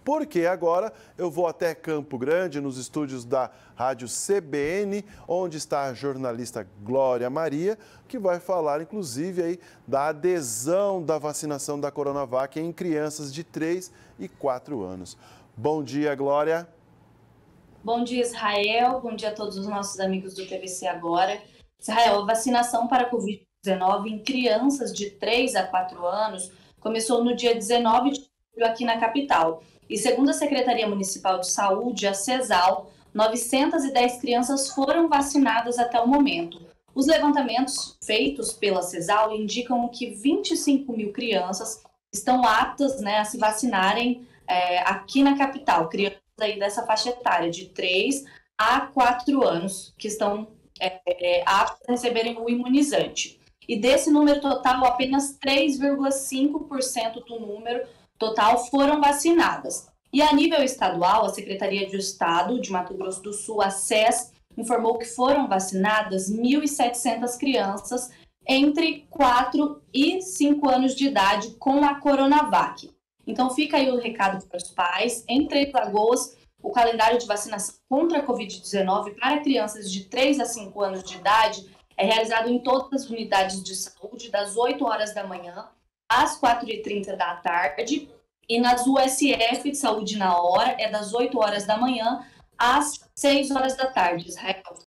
porque agora eu vou até Campo Grande, nos estúdios da Rádio CBN, onde está a jornalista Glória Maria, que vai falar, inclusive, aí, da adesão da vacinação da Coronavac em crianças de 3 e 4 anos. Bom dia, Glória. Bom dia, Israel. Bom dia a todos os nossos amigos do TVC Agora. Israel, a vacinação para a Covid-19 em crianças de 3 a 4 anos começou no dia 19 de julho aqui na capital. E segundo a Secretaria Municipal de Saúde, a CESAL, 910 crianças foram vacinadas até o momento. Os levantamentos feitos pela CESAL indicam que 25 mil crianças estão aptas, a se vacinarem aqui na capital. Crianças aí dessa faixa etária, de 3 a 4 anos, que estão aptas a receberem o imunizante. E desse número total, apenas 3,5% do número total foram vacinadas. E a nível estadual, a Secretaria de Estado de Mato Grosso do Sul, a SES, informou que foram vacinadas 1.700 crianças entre 4 e 5 anos de idade com a Coronavac. Então fica aí o recado para os pais. Em Três Lagoas, o calendário de vacinação contra a Covid-19 para crianças de 3 a 5 anos de idade é realizado em todas as unidades de saúde, das 8 horas da manhã às 4h30 da tarde, e nas USF de Saúde na Hora é das 8 horas da manhã às 6 horas da tarde, Israel.